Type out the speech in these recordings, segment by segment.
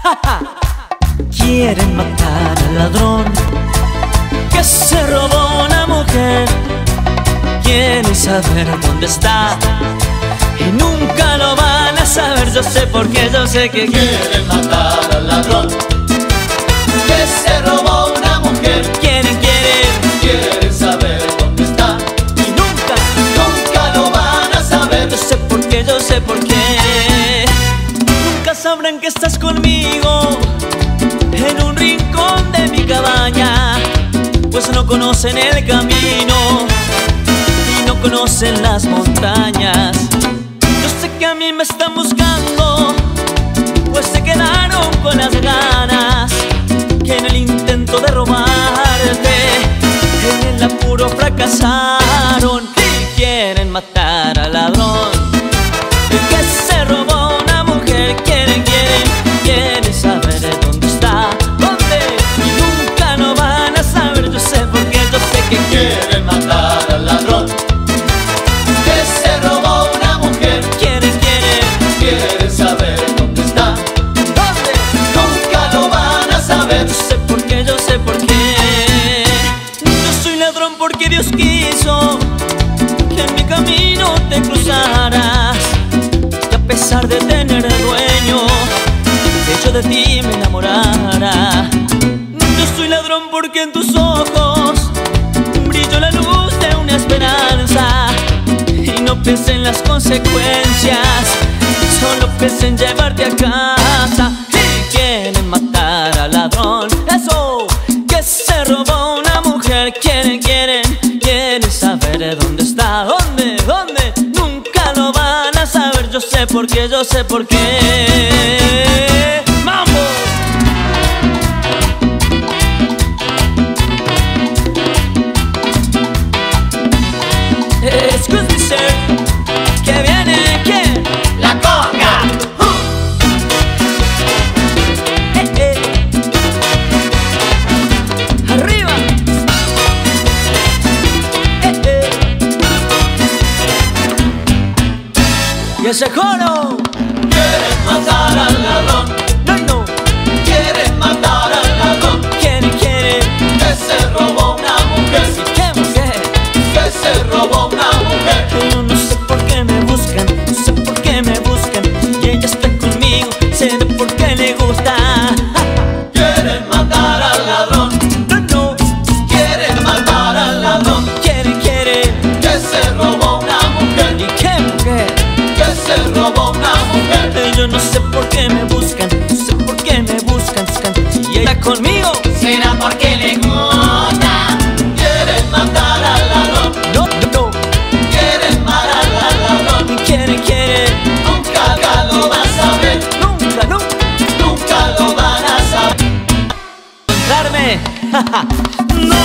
Quieren matar al ladrón que se robó una mujer. Quieren saber dónde está y nunca lo van a saber. Yo sé porque yo sé que quieren matar al ladrón que se robó una mujer. Quieren saber dónde está y nunca lo van a saber. Yo sé por qué. Nunca sabrán que estás conmigo en un rincón de mi cabaña, pues no conocen el camino y no conocen las montañas. Yo sé que a mí me están buscando, pues se quedaron con las ganas, que en el intento de robarte, en el apuro fracasaron y quieren matar al ladrón que se robó una mujer. Quieren saber de dónde está, dónde, y nunca lo van a saber. Yo sé porque yo sé que quieren matar al ladrón que se robó una mujer. Quieren saber dónde está, dónde, nunca lo van a saber. Yo sé por qué. Yo soy ladrón porque Dios quiso que en mi camino te cruzaras, y a pesar de tener dueño, yo de ti me enamorara. Yo soy ladrón porque en tus ojos brilló la luz de una esperanza, y no pensé en las consecuencias, solo pensé en llevarte a casa. Y quieren matar al ladrón, eso, que se robó una mujer. Quieren saber de dónde está, dónde, nunca lo van a saber. Yo sé por qué. ¡Mambo! Excuse me, sir, que viene, ¿quién? La conga. Arriba. Y ese coro. Quieren matar al ladrón, No. quieren matar al ladrón Quieren. que se robó una mujer. ¿Qué mujer? Que se robó una mujer. Yo no sé por qué me buscan, no sé por qué me buscan, y ella está conmigo, sé de por qué le gusta. Quieren matar al ladrón, No. quieren matar al ladrón Quieren. que se robó una mujer. ¿Y qué mujer? Que se robó una mujer. Yo no sé por qué me buscan, no sé por qué me buscan, y ella está conmigo. Será porque le gusta. Quieren matar al ladrón, No. quieren matar al ladrón. Quieren. Nunca lo vas a ver, nunca lo van a saber. Encontrarme. No.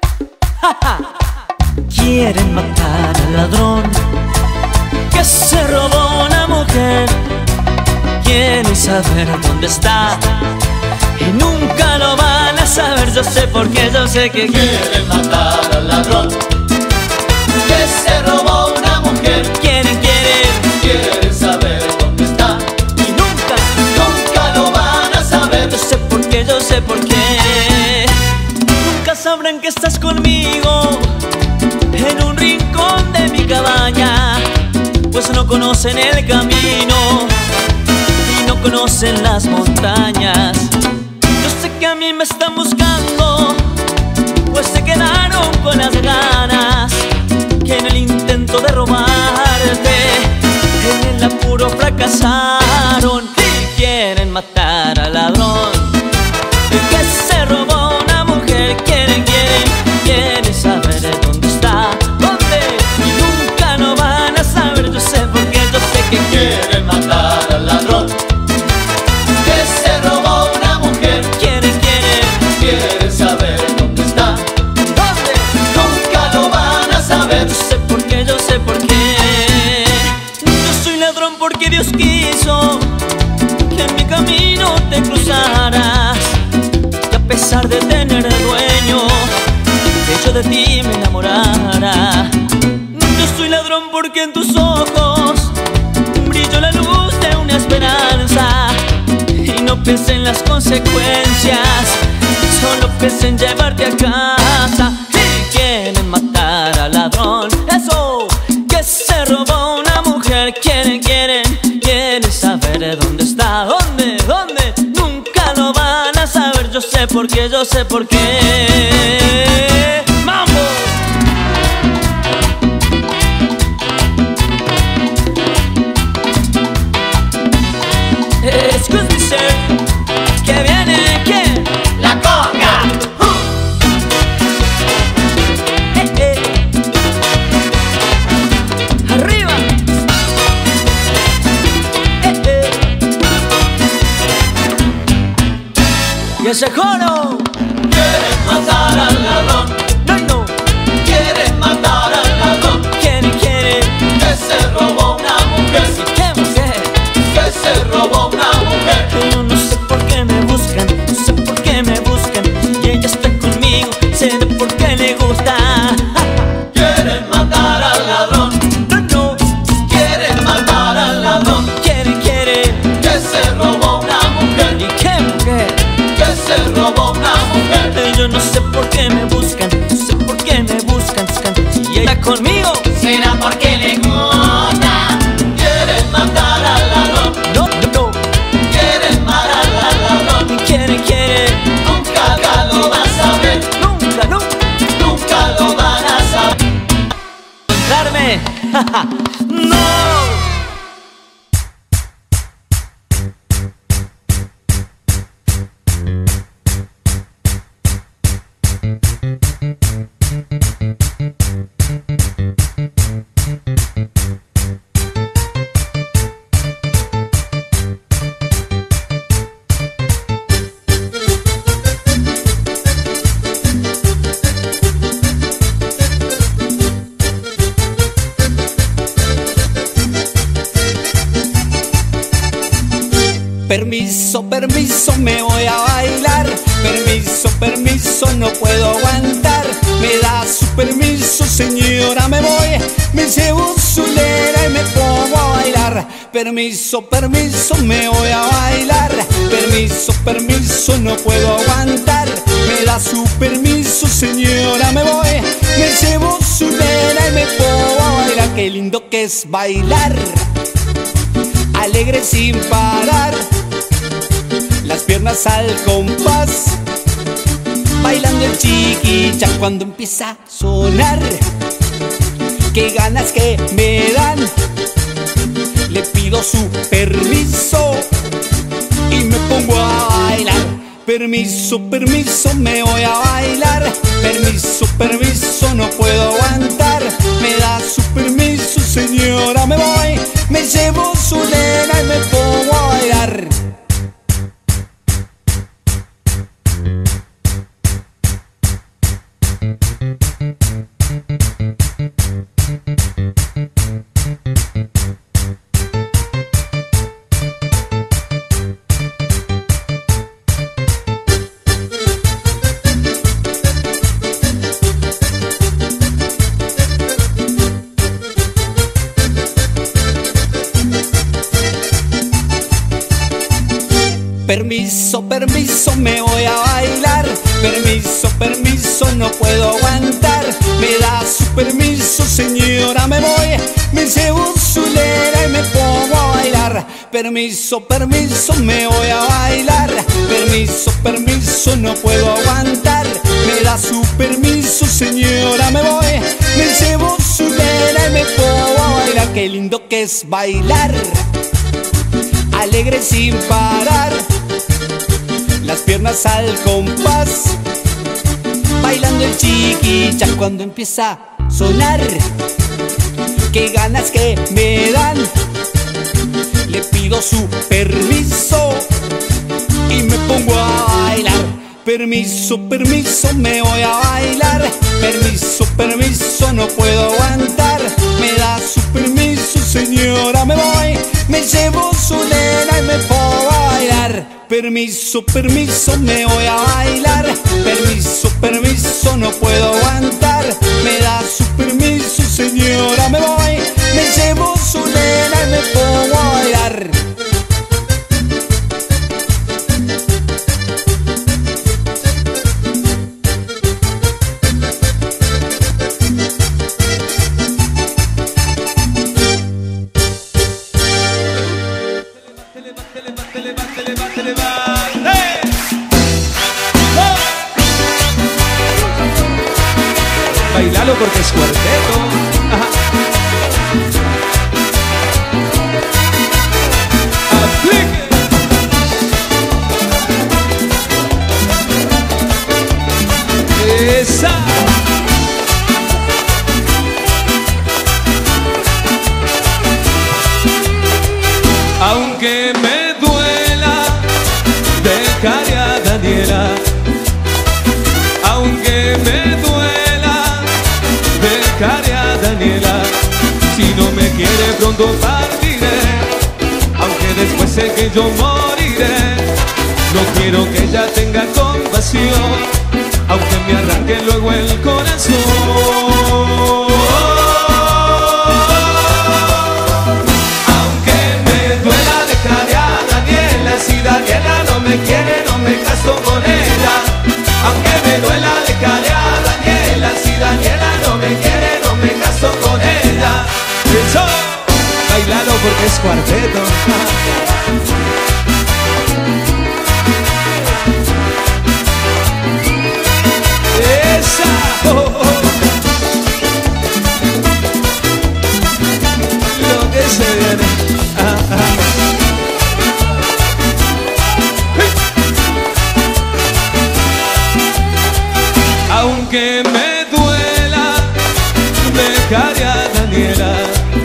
Quieren matar al ladrón que se robó una mujer. Quieren saber dónde está y nunca lo van a saber. Yo sé porque yo sé que Quieren matar al ladrón que se robó una mujer. quieren Saber dónde está y nunca lo van a saber. yo sé por qué. Nunca sabrán que estás conmigo en un rincón de mi cabaña, pues no conocen el camino y no conocen las montañas. Yo sé que a mí me están buscando, pues se quedaron con las ganas, que en el intento de robarte, en el apuro fracasaron y quieren matar al ladrón que se robó una mujer. Quieren saber de dónde está, dónde, y nunca lo van a saber. Yo sé porque yo sé que Quieren matar al ladrón que se robó una mujer. quieren Saber dónde está, dónde. nunca lo van a saber. Yo sé por qué. Yo soy ladrón porque Dios quiso que en mi camino te cruzaras, y a pesar de tener dueño, que yo de ti me enamorara. Yo soy ladrón porque en tus ojos brilló la luz de una esperanza, y no no piensa en las consecuencias, solo piensa en llevarte a casa. Y quieren matar al ladrón, eso, que se robó una mujer. Quieren saber de dónde está, dónde. Nunca lo van a saber, yo sé por qué. ¡Mambo! Excuse me, sir, ¿qué viene? ¿Quién? La conga. Arriba. Y ese coro. Quieren matar al ladrón. No. Quieren matar al ladrón. Quiere. Que se robó una mujer. ¿Qué mujer? Que se robó una mujer. Yo no sé por qué me buscan, y ella está conmigo, sé de por qué le gusta. Quieren matar al ladrón. No. Quieren matar al ladrón. Quiere. Que se robó una mujer. ¿Y qué mujer? Que se robó una mujer. Yo no sé por qué me buscan, y ella conmigo. Será porque le gusta. Quieren matar al ladrón. No. Quieren matar al ladrón. Quiere. Nunca lo vas a ver. Nunca. Nunca lo van a saber. Encontrarme. No. Permiso, me voy a bailar. Permiso, no puedo aguantar. Me da su permiso, señora, me voy. Me llevo su lera y me pongo a bailar. Permiso, me voy a bailar. Permiso, no puedo aguantar. Me da su permiso, señora, me voy. Me llevo su lera y me pongo a bailar. Qué lindo que es bailar, alegre sin parar, las piernas al compás, bailando el chiquicha cuando empieza a sonar. Qué ganas que me dan, le pido su permiso y me pongo a bailar. Permiso, me voy a bailar. Permiso, no puedo aguantar. Me da su permiso, señora, me voy. Me llevo su nena y me pongo a bailar. Permiso, me voy a bailar. Permiso, no puedo aguantar. Me da su permiso, señora, me voy. Me llevo su lera y me pongo a bailar. Permiso, me voy a bailar. Permiso, no puedo aguantar. Me da su permiso, señora, me voy. Me llevo su lera y me pongo a bailar. Qué lindo que es bailar, alegre sin parar, las piernas al compás, bailando el chiquicha cuando empieza a sonar. Qué ganas que me dan, le pido su permiso y me pongo a bailar. Permiso, me voy a bailar. Permiso, no puedo aguantar. Me da su permiso, señora, me voy. Me llevo su nena y me pongo a bailar. Permiso, me voy a bailar. Permiso, no puedo aguantar. Me da su permiso, señora, me voy. Me llevo su nena y me pongo a bailar. Bailalo porque es cuarteto. Ajá. Aplique. Esa. Aunque me duela, dejaré a Daniela. Aunque me duela, dejaré a Daniela. Si no me quiere pronto partiré, aunque después sé que yo moriré. No quiero que ella tenga compasión, aunque me arranque luego el corazón. Aunque me duela, dejaré a Daniela. Si Daniela no me quiere, no me caso con ella. Aunque me duela, dejaré a Daniela. Si Daniela no me quiere, no me caso con ella. Eso, bailalo porque es cuarteto. Esa, oh, oh. Lo que se viene. Ah, ah. Aunque me duela, dejaré a Daniela.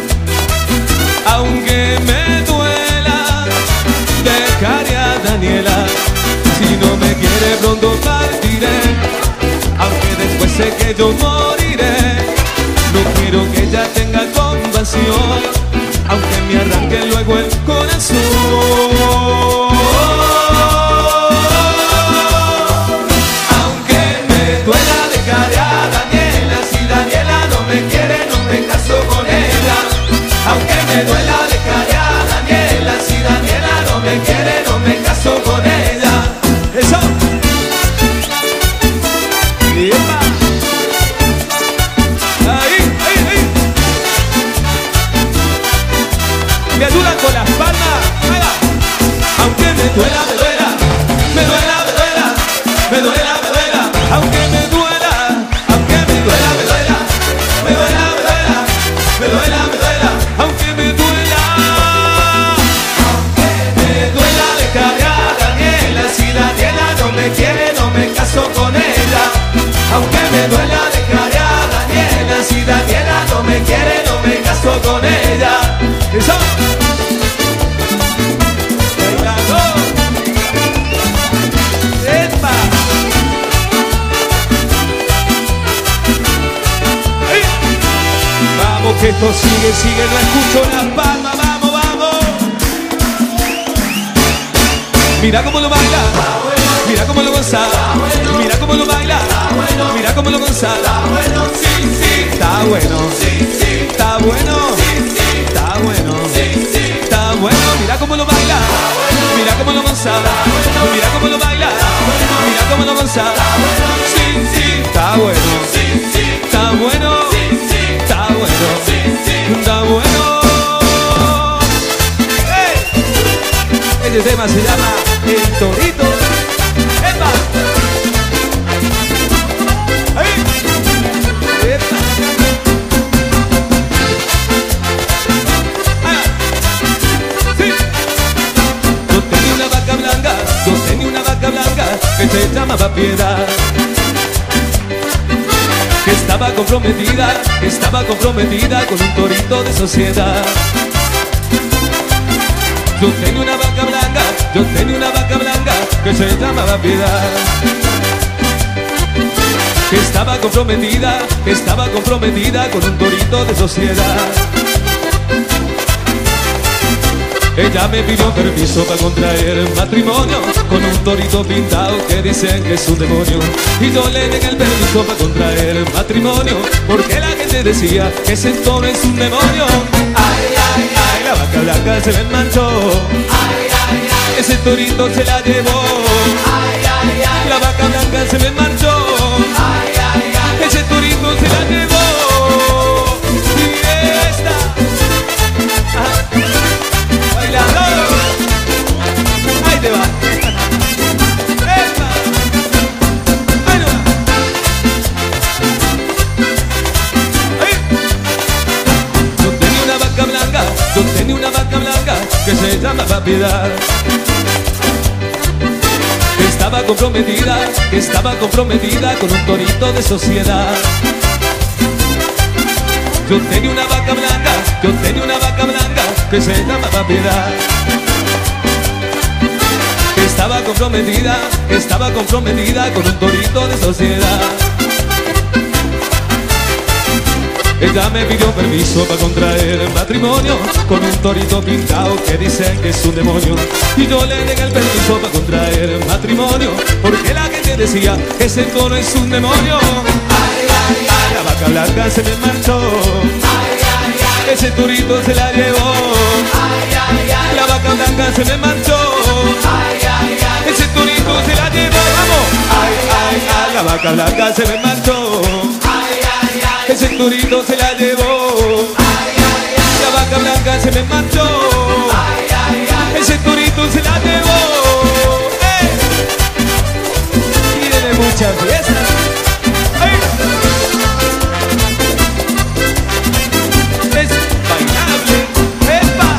Aunque me duela, dejaré a Daniela. Si no me quiere pronto partiré, aunque después sé que yo moriré. No quiero que ella tenga compasión, aunque me arranque luego el corazón. Aunque me duela, dejaré a Daniela. Si Daniela no me quiere, no me caso con ella. Eso. ¡Epa! Ahí, ahí, ahí. Me ayudan con las palmas. Ahí va. Aunque me duela, me duela, me duela, me duela, me duela, me duela. Aunque me duela, aunque me duela, me duela, me duela, me duela, me duela, me duela. Aunque me duela, dejaré a Daniela. Si Daniela no me quiere, no me caso con ella. Aunque me duela, dejaré a Daniela. Si Daniela no me quiere, no me caso con ella. Eso. Bailando. ¡Epa! ¡Ay! Vamos que esto sigue, sigue, no escucho las palmas, vamos, vamos. Mira cómo lo baila, mira cómo lo goza, mira cómo lo baila, mira cómo lo goza. Está bueno, sí, sí, está bueno, sí, sí, está bueno, sí, sí, está bueno, sí, sí, está bueno. Mira cómo lo baila, mira cómo lo goza, mira cómo lo baila, mira cómo lo goza. Sí, sí, está bueno, sí, sí, está bueno, sí, sí, está bueno, sí, sí, está bueno. ¡Hey! Este tema se llama El Torito. ¡Epa! ¡Ahí! ¡Epa! ¡Ah! ¡Sí! Yo tenía una vaca blanca, yo tenía una vaca blanca que se llamaba Piedad. Que estaba comprometida con un torito de sociedad. Yo tenía una vaca blanca, yo tenía una vaca blanca que se llamaba Piedad. Que estaba comprometida con un torito de sociedad. Ella me pidió permiso para contraer matrimonio con un torito pintado que dicen que es un demonio. Y yo le negué el permiso para contraer matrimonio, porque la gente decía que ese toro es un demonio. Ay, ay, ay, la vaca blanca se me manchó. Ay, ay, ay, ese torito se la llevó. Ay, ay, ay, la vaca blanca se me marchó. Ay, ay, ay, ese torito se la llevó. Y esta, bailando. piedad. Que estaba comprometida con un torito de sociedad. Yo tenía una vaca blanca que se llamaba Piedad. Que estaba comprometida con un torito de sociedad. Ella me pidió permiso para contraer matrimonio con un torito pintado que dicen que es un demonio. Y yo le negué el permiso para contraer matrimonio porque la gente decía que ese toro es un demonio. Ay, ay, ay, la vaca blanca se me marchó. Ay, ay, ay, ese torito se la llevó. Ay, ay, ay, la vaca blanca se me marchó. Ay, ay, ay, ese torito se la llevó. Vamos. Ay, ay, ay, la vaca blanca se me marchó. Ese torito se la llevó. Ay, ay, ay, la vaca blanca se me marchó. Ay, ay, ay, ese torito se la llevó. Tiene mucha fiesta. Es bailable. ¡Epa!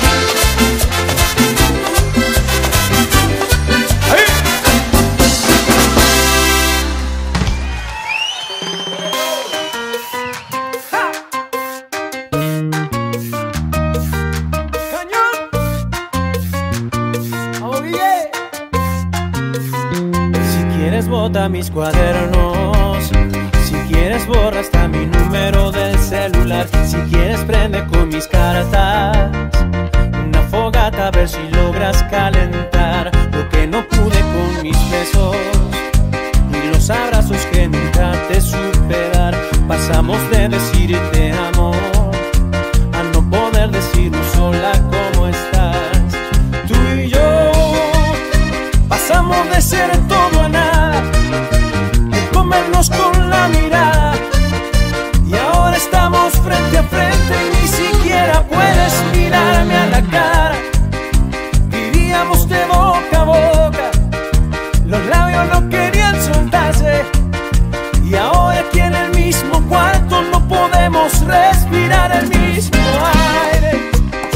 Bota mis cuadernos, si quieres borra hasta mi número del celular. Si quieres prende con mis cartas una fogata a ver si logras calentar lo que no pude con mis besos ni los abrazos que nunca te supe dar. Pasamos de decir te amo a no poder decirnos sola cómo estás. Tú y yo pasamos de ser todo a nada, de comernos con la mirada, y ahora estamos frente a frente y ni siquiera puedes mirarme a la cara. Vivíamos de boca a boca, los labios no querían soltarse, y ahora aquí en el mismo cuarto no podemos respirar el mismo aire.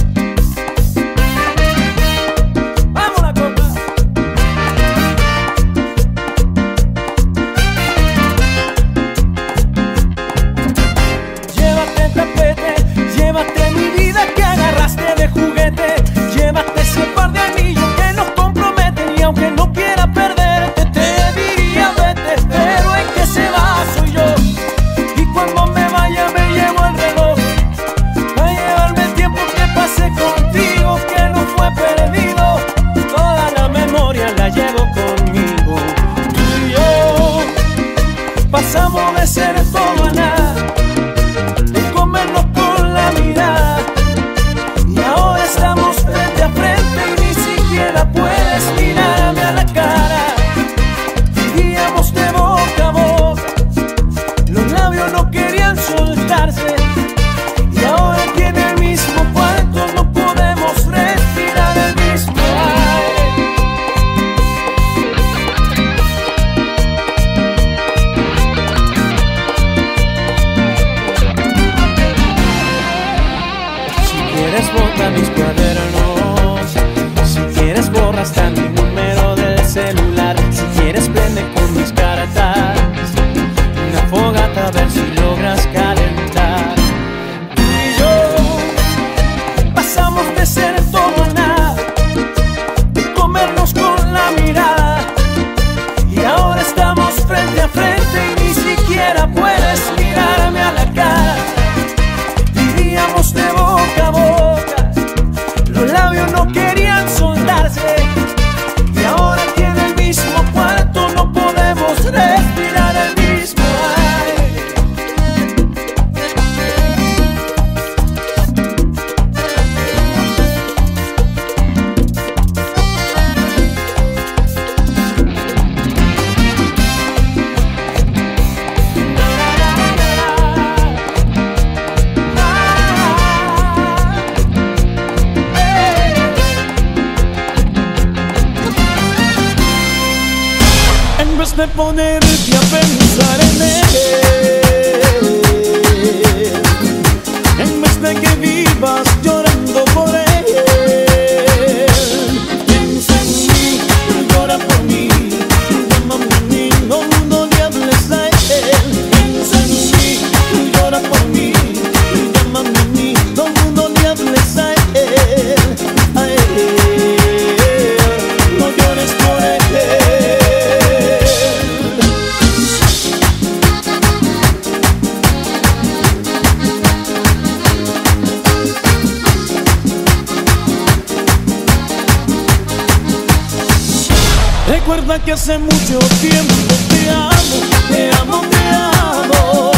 Llévate mi vida que agarraste de juguete, llévate ese par de anillos que nos comprometen, y aunque no quiera perderte te diría vete, pero el que se va soy yo, y cuando me vaya me llevo el reloj a llevarme el tiempo que pasé contigo, que no fue perdido, toda la memoria la llevo conmigo. Tú y yo pasamos de ser todo a nada, de comernos con la mirada, y ahora estamos frente a frente y ni siquiera puedes mirarme a la cara. Vivíamos de boca a boca, los labios no querían soltarse, y ahora aquí en el mismo cuarto no podemos respirar el mismo aire. Bota mis cuadernos, si quieres borra hasta mi número del celular. Si quieres prende con mis cartas una fogata a ver si logras calentar. Tú y yo pasamos de ser todo a nada, de comernos con la mirada, y ahora estamos frente a frente y ni siquiera puedes mirarme a la cara. Vivíamos de boca a boca, los labios no querían soltarse, y ahora aquí en el mismo cuarto no podemos respirar el mismo aire. De ponerte a pensar en él, en vez de que vivas llorando por él, Recuerda que hace mucho tiempo te amo, te amo, te amo.